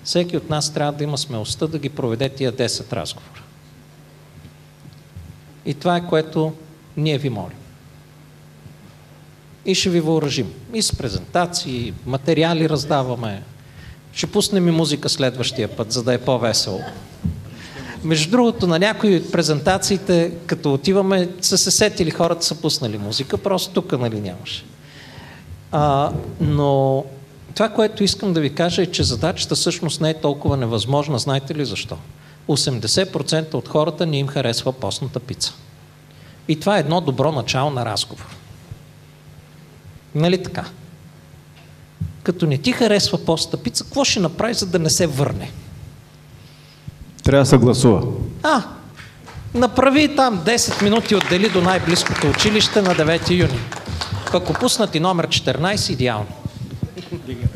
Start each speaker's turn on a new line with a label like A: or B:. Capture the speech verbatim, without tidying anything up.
A: Всеки от нас трябва да има смелостта да ги проведе тия десет разговора. И това е, което ние ви молим. И ще ви въоръжим. И с презентации, материали раздаваме. Ще пуснем и музика следващия път, за да е по-весело. Между другото, на някои от презентациите, като отиваме, са се сетили, хората са пуснали музика, просто тук, нали, нямаше. А, но това, което искам да ви кажа, е, че задачата всъщност не е толкова невъзможна. Знаете ли защо? осемдесет процента от хората не им харесва постната пица. И това е едно добро начало на разговор. Нали така? Като не ти харесва постната пица, какво ще направи, за да не се върне?
B: Трябва да се гласува.
A: А, направи там десет минути, отдели до най-близкото училище на девети юни. Ако пуснат и номер четиринайсет, идеално.